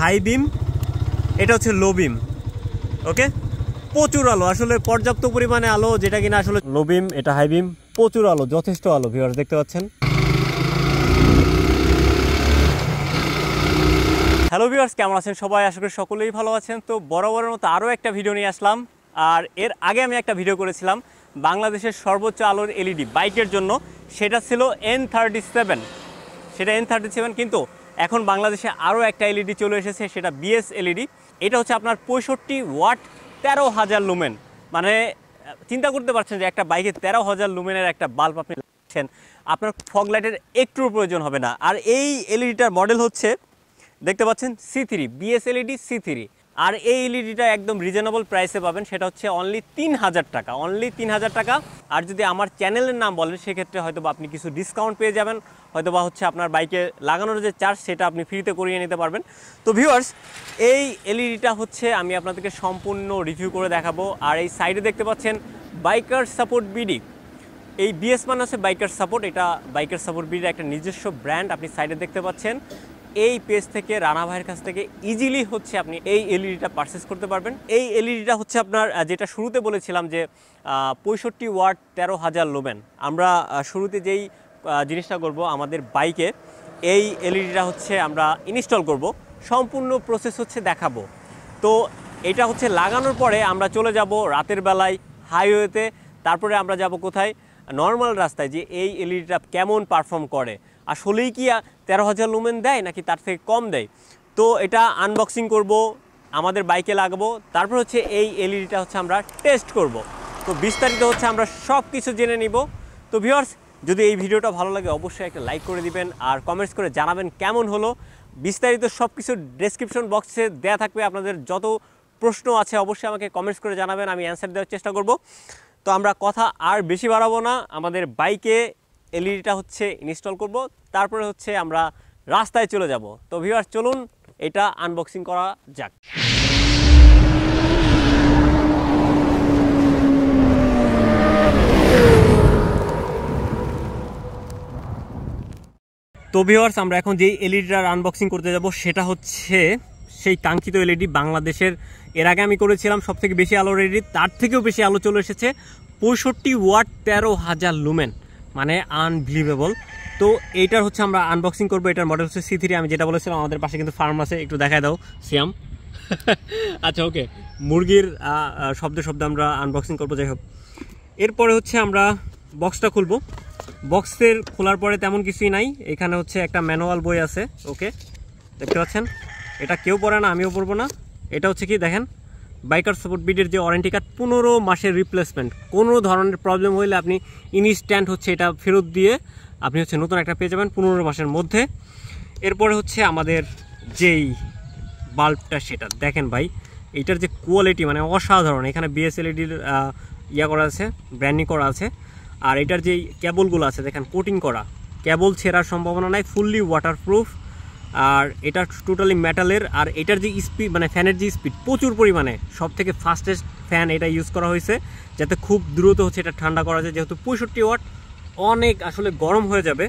High beam, এটা হচ্ছে লো বিম। ওকে, প্রচুর আলো, আসলে পর্যাপ্ত পরিমাণে আলো, যেটা কিনা আসলে লো বিম, এটা হাই বিম, প্রচুর আলো, যথেষ্ট আলো ভিউয়ার্স দেখতে পাচ্ছেন। হ্যালো ভিউয়ার্স, কেমন আছেন সবাই? আশা করি সকলেই ভালো আছেন। তো বরাবরের মতো আরও একটা ভিডিও নিয়ে আসলাম। আর এর আগে আমি একটা ভিডিও করেছিলাম বাংলাদেশের সর্বোচ্চ আলোর এলইডি বাইকের জন্য, সেটা ছিল N37, সেটা N37। কিন্তু এখন বাংলাদেশে আরও একটা এলইডি চলে এসেছে, সেটা বিএস এলইডি। এটা হচ্ছে আপনার 65 ওয়াট 13,000 লুমেন। মানে চিন্তা করতে পারছেন যে একটা বাইকে 13,000 লুমেনের একটা বাল্ব আপনি লাগাচ্ছেন, আপনার ফগ লাইটের একটুর প্রয়োজন হবে না। আর এই এলইডিটার মডেল হচ্ছে, দেখতে পাচ্ছেন, C3 বিএস এলইডি C3। আর এই এলইডিটা একদম রিজনেবল প্রাইসে পাবেন, সেটা হচ্ছে অনলি 3,000 টাকা, অনলি 3,000 টাকা। আর যদি আমার চ্যানেলের নাম বলেন সেক্ষেত্রে হয়তো বা আপনি কিছু ডিসকাউন্ট পেয়ে যাবেন, হয়তো বা হচ্ছে আপনার বাইকে লাগানোর যে চার্জ সেটা আপনি ফ্রিতে করিয়ে নিতে পারবেন। তো ভিউয়ার্স, এই এলইডিটা হচ্ছে আমি আপনাদেরকে সম্পূর্ণ রিভিউ করে দেখাবো। আর এই সাইডে দেখতে পাচ্ছেন বাইকার সাপোর্ট বিডি। এই বিএস মানে হচ্ছে বাইকার সাপোর্ট, এটা বাইকার সাপোর্ট বিডির একটা নিজস্ব ব্র্যান্ড। আপনি সাইডে দেখতে পাচ্ছেন এই পেজ থেকে, রানা ভাইয়ের কাছ থেকে ইজিলি হচ্ছে আপনি এই এলইডিটা পারচেস করতে পারবেন। এই এলইডিটা হচ্ছে আপনার, যেটা শুরুতে বলেছিলাম যে 65 ওয়াট 13,000 লুমেন। আমরা শুরুতে যেই জিনিসটা করব, আমাদের বাইকে এই এলইডিটা হচ্ছে আমরা ইনস্টল করব, সম্পূর্ণ প্রসেস হচ্ছে দেখাবো। তো এটা হচ্ছে লাগানোর পরে আমরা চলে যাব রাতের বেলায় হাইওয়েতে, তারপরে আমরা যাব কোথায়, নর্মাল রাস্তায়, যে এই এলইডিটা কেমন পারফর্ম করে, আসলেই কি 13,000 লুমেন দেয় নাকি তার থেকে কম দেয়। তো এটা আনবক্সিং করব, আমাদের বাইকে লাগাবো, তারপর হচ্ছে এই এলইডিটা হচ্ছে আমরা টেস্ট করব। তো বিস্তারিত হচ্ছে আমরা সব কিছু জেনে নিব। তো ভিউয়ার্স, যদি এই ভিডিওটা ভালো লাগে অবশ্যই একটা লাইক করে দিবেন, আর কমেন্টস করে জানাবেন কেমন হলো। বিস্তারিত সব কিছু ডেসক্রিপশন বক্সে দেওয়া থাকবে, আপনাদের যত প্রশ্ন আছে অবশ্যই আমাকে কমেন্টস করে জানাবেন, আমি অ্যান্সার দেওয়ার চেষ্টা করব। তো আমরা কথা আর বেশি বাড়াবো না, আমাদের বাইকে এলইডিটা হচ্ছে ইনস্টল করব, তারপরে হচ্ছে আমরা রাস্তায় চলে যাব। তো ভিউয়ার্স, চলুন এটা আনবক্সিং করা যাক। তো ভিউয়ার্স, আমরা এখন যেই এলইডিটার আনবক্সিং করতে যাব সেটা হচ্ছে সেই কাঙ্ক্ষিত এলইডি বাংলাদেশের। এর আগে আমি করেছিলাম সবথেকে বেশি আলোর এলইডি, তার থেকেও বেশি আলো চলে এসেছে, 65 ওয়াট 13,000 লুমেন, মানে আনবিলিভেবল। তো এইটার হচ্ছে আমরা আনবক্সিং করবো। এটার মডেল হচ্ছে C3। আমি যেটা বলেছিলাম, আমাদের পাশে কিন্তু ফার্ম আছে, একটু দেখায় দাও সিয়াম। আচ্ছা, ওকে, মুরগির শব্দে আমরা আনবক্সিং করবো। যাই হোক, এরপরে হচ্ছে আমরা বক্সটা খুলবো। বক্সের খোলার পরে তেমন কিছুই নাই, এখানে হচ্ছে একটা ম্যানুয়াল বই আছে। ওকে, দেখতে পাচ্ছেন, এটা কেউ পড়ে না, আমিও পড়বো না। এটা হচ্ছে কি দেখেন, বাইকার সাপোর্ট বিডির যে ওয়ারেন্টি কার্ড, 15 মাসের রিপ্লেসমেন্ট। কোনো ধরনের প্রবলেম হইলে আপনি ইনস্ট্যান্ট হচ্ছে এটা ফেরত দিয়ে আপনি হচ্ছে নতুন একটা পেয়ে যাবেন 15 মাসের মধ্যে। এরপরে হচ্ছে আমাদের যেই বাল্বটা, সেটা দেখেন ভাই, এইটার যে কোয়ালিটি মানে অসাধারণ। এখানে বিএস এলইডির করা আছে, ব্র্যান্ডিং করা আছে। আর এটার যেই কেবলগুলো আছে দেখেন, কোটিং করা, কেবল ছেঁড়ার সম্ভাবনা নাই, ফুললি ওয়াটারপ্রুফ। আর এটা টোটালি মেটালের। আর এটার যে স্পিড, মানে ফ্যানের যে স্পিড, প্রচুর পরিমাণে, সব থেকে ফাস্টেস্ট ফ্যান এটা ইউজ করা হয়েছে, যাতে খুব দ্রুত হচ্ছে এটা ঠান্ডা করা যায়, যেহেতু 65 ওয়াট অনেক আসলে গরম হয়ে যাবে।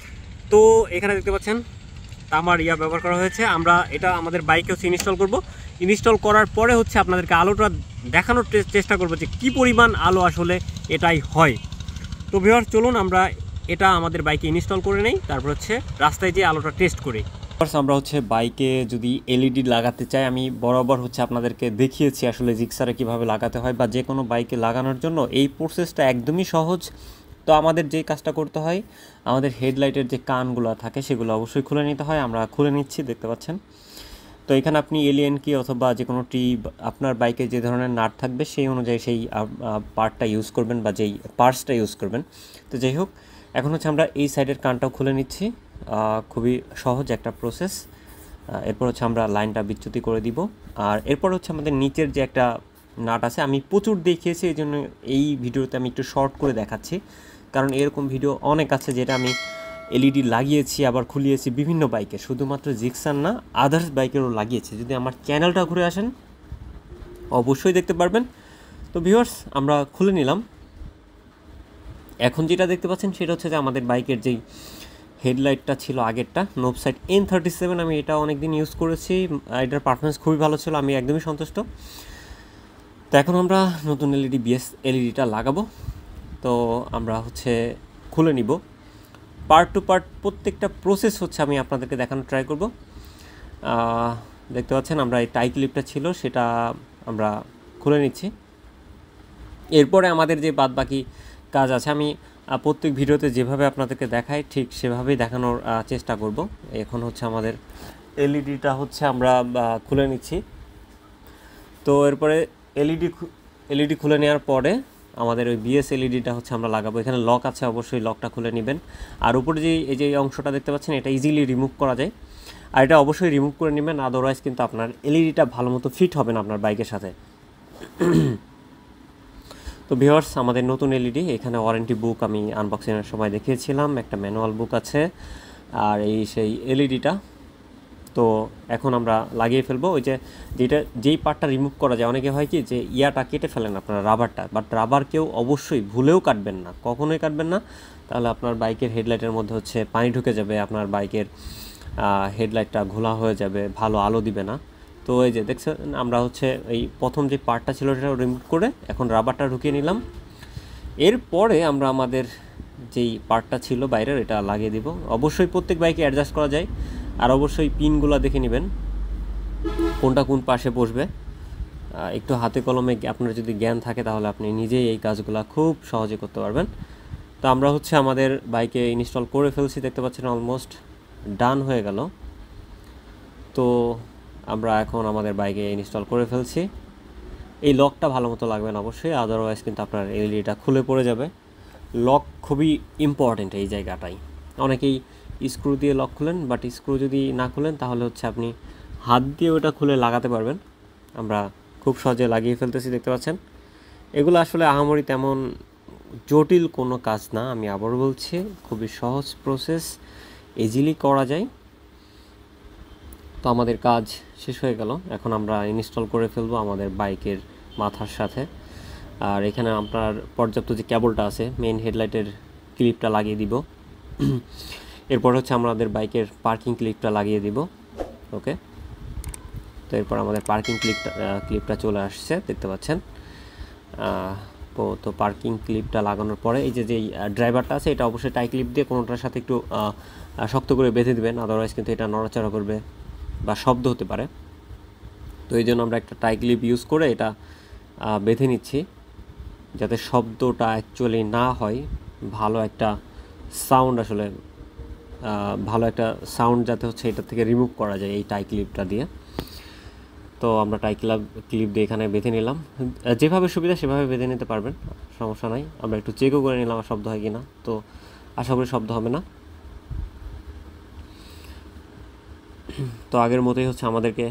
তো এখানে দেখতে পাচ্ছেন তামার ব্যবহার করা হয়েছে। আমরা এটা আমাদের বাইকে হচ্ছে ইনস্টল করব। ইনস্টল করার পরে হচ্ছে আপনাদেরকে আলোটা দেখানোর চেষ্টা করবো যে কী পরিমাণ আলো আসলে এটাই হয়। তো ভিউয়ার্স, চলুন আমরা এটা আমাদের বাইকে ইনস্টল করে নেই, তারপর হচ্ছে রাস্তায় যেয়ে আলোটা টেস্ট করি। আমরা হচ্ছে বাইকে যদি এলইডি লাগাতে চাই, আমি বরাবর হচ্ছে আপনাদেরকে দেখিয়েছি আসলে জিক্সারে কিভাবে লাগাতে হয়, বা যে কোনো বাইকে লাগানোর জন্য এই প্রসেসটা একদমই সহজ। তো আমাদের যে কাজটা করতে হয়, আমাদের হেডলাইটের যে কানগুলো থাকে সেগুলো অবশ্যই খুলে নিতে হয়। আমরা খুলে নিচ্ছি, দেখতে পাচ্ছেন। তো এখানে আপনি এলিয়েন কি অথবা যে কোনো আপনার বাইকে যে ধরনের নাট থাকবে সেই অনুযায়ী সেই পার্টটা ইউজ করবেন, বা যেই পার্টসটা ইউজ করবেন। তো যাই হোক, এখন হচ্ছে আমরা এই সাইডের কানটাও খুলে নিচ্ছি, খুবই সহজ একটা প্রসেস। এরপর হচ্ছে আমরা লাইনটা বিচ্যুতি করে দিব। আর এরপর হচ্ছে আমাদের নিচের যে একটা নাট আছে, আমি প্রচুর দেখিয়েছি, এই জন্য এই ভিডিওতে আমি একটু শর্ট করে দেখাচ্ছি, কারণ এরকম ভিডিও অনেক আছে যেটা আমি এলইডি লাগিয়েছি, আবার খুলিয়েছি বিভিন্ন বাইকে, শুধুমাত্র জিক্সার না, আদার্স বাইকেরও লাগিয়েছি। যদি আমার চ্যানেলটা ঘুরে আসেন অবশ্যই দেখতে পারবেন। তো ভিউয়ার্স, আমরা খুলে নিলাম। এখন যেটা দেখতে পাচ্ছেন সেটা হচ্ছে যে আমাদের বাইকের যেই হেডলাইটটা ছিল আগেরটা novsight N37, আমি এটা অনেক দিন ইউজ করেছি, এটার পারফরমেন্স খুবই ভালো ছিল, আমি একদমই সন্তুষ্ট। তো এখন আমরা নতুন এলইডি বিএস এলইডিটা লাগাবো। তো আমরা হচ্ছে খুলে নিব পার্ট টু পার্ট, প্রত্যেকটা প্রসেস হচ্ছে আমি আপনাদেরকে দেখানোর ট্রাই করব। দেখতে পাচ্ছেন আমরা এই টাই ক্লিপটা ছিল সেটা আমরা খুলে নিচ্ছি। এরপরে আমাদের যে বাদ বাকি কাজ আছে আমি প্রত্যেক ভিডিওতে যেভাবে আপনাদেরকে দেখাই ঠিক সেভাবেই দেখানোর চেষ্টা করব। এখন হচ্ছে আমাদের এলইডিটা হচ্ছে আমরা খুলে নিচ্ছি। তো এরপরে এলইডি খুলে নেওয়ার পরে আমাদের ওই বিএস এলইডিটা হচ্ছে আমরা লাগাবো। এখানে লক আছে, অবশ্যই লকটা খুলে নেবেন। আর উপরে যে এই যে অংশটা দেখতে পাচ্ছেন এটা ইজিলি রিমুভ করা যায়, আর এটা অবশ্যই রিমুভ করে নেবেন, আদারওয়াইজ কিন্তু আপনার এলইডিটা ভালো মতো ফিট হবে না আপনার বাইকের সাথে। তো ভিউয়ার্স, আমাদের নতুন এলইডি, এখানে ওয়ারেন্টি বুক আমি আনবক্সিংয়ের সময় দেখিয়েছিলাম, একটা ম্যানুয়াল বুক আছে, আর এই সেই এলইডিটা। তো এখন আমরা লাগিয়ে ফেলবো। ওই যে যেই পার্টটা রিমুভ করা যায়, অনেকে হয় কি যে ইয়াটা কেটে ফেলেন আপনারা রাবারটা, বাট রাবার কেউ অবশ্যই ভুলেও কাটবেন না, কখনোই কাটবেন না, তাহলে আপনার বাইকের হেডলাইটের মধ্যে হচ্ছে পানি ঢুকে যাবে, আপনার বাইকের হেডলাইটটা ঘোলা হয়ে যাবে, ভালো আলো দিবে না। তো এই যে দেখছেন আমরা হচ্ছে এই প্রথম যে পার্টটা ছিল সেটা রিমুভ করে এখন রাবারটা ঢুকিয়ে নিলাম। এরপরে আমরা আমাদের যেই পার্টটা ছিল বাইরের এটা লাগিয়ে দিব। অবশ্যই প্রত্যেক বাইকে অ্যাডজাস্ট করা যায়, আর অবশ্যই পিনগুলো দেখে নেবেন কোনটা কোন পাশে বসবে। একটু হাতে কলমে আপনার যদি জ্ঞান থাকে তাহলে আপনি নিজেই এই কাজগুলো খুব সহজে করতে পারবেন। তো আমরা হচ্ছে আমাদের বাইকে ইনস্টল করে ফেলছি, দেখতে পাচ্ছেন অলমোস্ট ডান হয়ে গেল। তো আমরা এখন আমাদের বাইকে ইনস্টল করে ফেলছি। এই লকটা ভালো মতো লাগবেন অবশ্যই, আদারওয়াইজ কিন্তু আপনার এলইডিটা খুলে পড়ে যাবে। লক খুবই ইম্পর্টেন্ট এই জায়গাটাই। অনেকেই স্ক্রু দিয়ে লক খুলেন, বাট স্ক্রু যদি না খুলেন তাহলে হচ্ছে আপনি হাত দিয়ে ওটা খুলে লাগাতে পারবেন। আমরা খুব সহজে লাগিয়ে ফেলতেছি, দেখতে পাচ্ছেন। এগুলো আসলে আহামরি তেমন জটিল কোনো কাজ না, আমি আবার বলছি খুবই সহজ প্রসেস, ইজিলি করা যায়। তো আমাদের কাজ শেষ হয়ে গেল, এখন আমরা ইনস্টল করে ফেলবো আমাদের বাইকের মাথার সাথে। আর এখানে আপনার পর্যাপ্ত যে কেবলটা আছে মেইন হেডলাইটের ক্লিপটা লাগিয়ে দিব। এরপর হচ্ছে আমাদের বাইকের পার্কিং ক্লিপটা লাগিয়ে দিব। ওকে, তো এরপর আমাদের পার্কিং ক্লিপটা চলে আসছে, দেখতে পাচ্ছেন। তো পার্কিং ক্লিপটা লাগানোর পরে এই যে যেই ড্রাইভারটা আছে এটা অবশ্যই টাই ক্লিপ দিয়ে কোনোটার সাথে একটু শক্ত করে বেঁধে দেবেন, আদারওয়াইজ কিন্তু এটা নড়াচড়া করবে বা শব্দ হতে পারে। তো এই জন্য আমরা একটা টাই ক্লিপ ইউজ করে এটা বেঁধে নিচ্ছি, যাতে শব্দটা অ্যাকচুয়ালি না হয়, ভালো একটা সাউন্ড আসলে ভালো একটা সাউন্ড যাতে হচ্ছে এটা থেকে রিমুভ করা যায় এই টাই ক্লিপটা দিয়ে। তো আমরা টাই ক্লিপ দিয়ে এখানে বেঁধে নিলাম, যেভাবে সুবিধা সেভাবে বেঁধে নিতে পারবেন, সমস্যা নাই। আমরা একটু চেকও করে নিলাম শব্দ হয় কি না, তো আশা করি শব্দ হবে না। তো আগের মতোই হচ্ছে আমাদেরকে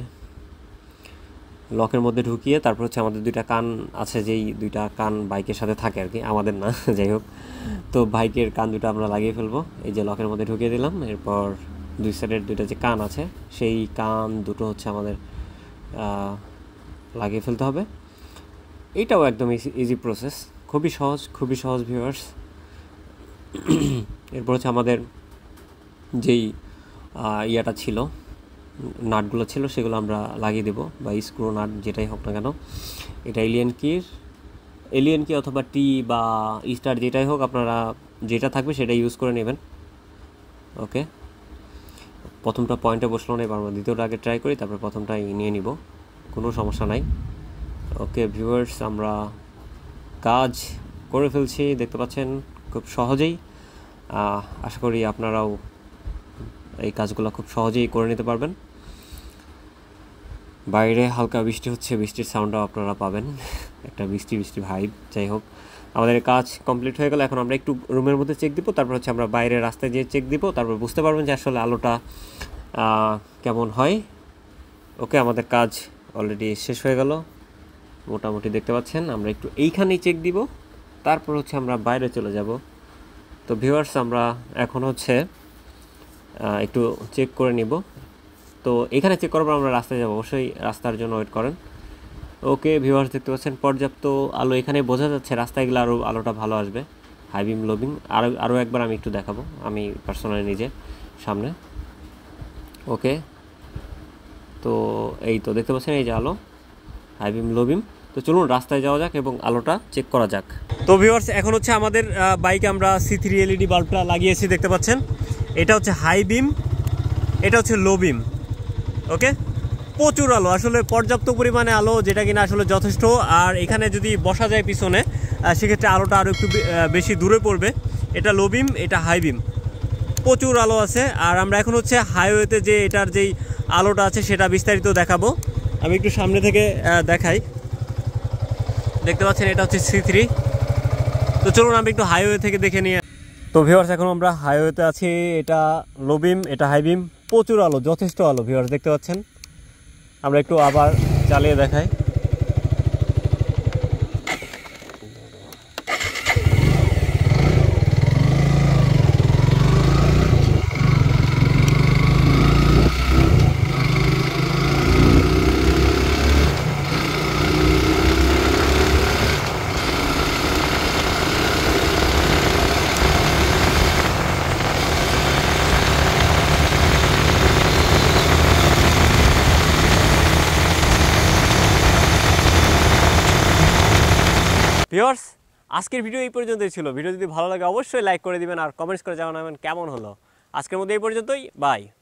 লকের মধ্যে ঢুকিয়ে তারপর হচ্ছে আমাদের দুইটা কান আছে, যেই দুইটা কান বাইকের সাথে থাকে আর কি, আমাদের না যাই হোক। তো বাইকের কান দুটো আমরা লাগিয়ে ফেলবো, এই যে লকের মধ্যে ঢুকিয়ে দিলাম। এরপর দুই সাইডের দুইটা যে কান আছে সেই কান দুটো হচ্ছে আমাদের লাগিয়ে ফেলতে হবে। এইটাও একদম ইজি প্রসেস, খুবই সহজ ভিউয়ার্স। এরপর হচ্ছে আমাদের যেই ইয়াটা ছিল, নাটগুলো ছিল সেগুলো আমরা লাগিয়ে দেবো, বা স্ক্রু নাট যেটাই হোক না কেন। এটা এলিয়েন কি অথবা টি বা স্টার যেটাই হোক, আপনারা যেটা থাকবে সেটা ইউজ করে নেবেন। ওকে, প্রথমটা পয়েন্টে বসলো না, এবার আমরা দ্বিতীয়টা আগে ট্রাই করি, তারপরে প্রথমটাই নিয়ে নিব, কোনো সমস্যা নাই। ওকে ভিউয়ার্স, আমরা কাজ করে ফেলছি, দেখতে পাচ্ছেন খুব সহজেই। আশা করি আপনারাও এই কাজগুলো খুব সহজেই করে নিতে পারবেন। বাইরে হালকা বৃষ্টি হচ্ছে, বৃষ্টির সাউন্ডটাও আপনারা পাবেন, একটা বৃষ্টি ভাইব। যাই হোক, আমাদের কাজ কমপ্লিট হয়ে গেল। এখন আমরা একটু রুমের মধ্যে চেক দিব, তারপর হচ্ছে আমরা বাইরে রাস্তায় যেয়ে চেক দিব, তারপর বুঝতে পারবেন যে আসলে আলোটা কেমন হয়। ওকে, আমাদের কাজ অলরেডি শেষ হয়ে গেল মোটামুটি, দেখতে পাচ্ছেন। আমরা একটু এইখানেই চেক দিব, তারপর হচ্ছে আমরা বাইরে চলে যাব। তো ভিউয়ার্স, আমরা এখন হচ্ছে একটু চেক করে নিব। তো এখানে চেক করার পর আমরা রাস্তায় যাব, অবশ্যই রাস্তার জন্য ওয়েট করেন। ওকে ভিউয়ার্স, দেখতে পাচ্ছেন পর্যাপ্ত আলো এখানে বোঝা যাচ্ছে, রাস্তায় গেলে আরও আলোটা ভালো আসবে। High beam, low beam. আরও একবার আমি একটু দেখাবো আমি পার্সোনালি নিজে সামনে। ওকে, তো এই তো দেখতে পাচ্ছেন এই যে আলো, হাই বিম, লো বিম। তো চলুন রাস্তায় যাওয়া যাক এবং আলোটা চেক করা যাক। তো ভিউয়ার্স, এখন হচ্ছে আমাদের বাইকে আমরা C3 LED বাল্বটা লাগিয়েছি, দেখতে পাচ্ছেন। এটা হচ্ছে হাই বিম, এটা হচ্ছে লো বিম। ওকে, প্রচুর আলো, আসলে পর্যাপ্ত পরিমাণে আলো, যেটা কিনা আসলে যথেষ্ট। আর এখানে যদি বসা যায় পিছনে, সেক্ষেত্রে আলোটা আরও একটু বেশি দূরে পড়বে। এটা লো বিম, এটা হাই বিম, প্রচুর আলো আছে। আর আমরা এখন হচ্ছে হাইওয়েতে যে এটার যেই আলোটা আছে সেটা বিস্তারিত দেখাবো। আমি একটু সামনে থেকে দেখাই। দেখতে পাচ্ছেন এটা হচ্ছে C3। তো চলুন আমি একটু হাইওয়ে থেকে দেখে নিয়ে। তো ভিউয়ার্স, এখন আমরা হাইওয়েতে আছি। এটা লো বিম, এটা হাই বিম, প্রচুর আলো, যথেষ্ট আলো ভিউয়ার্স, দেখতে পাচ্ছেন। আমরা একটু আবার চালিয়ে দেখাই। ভিউয়ার্স, আজকের ভিডিও এই পর্যন্তই ছিল। ভিডিও যদি ভালো লাগে অবশ্যই লাইক করে দিবেন আর কমেন্টস করে জানাবেন কেমন হলো। আজকের মধ্যে এই পর্যন্তই, বাই।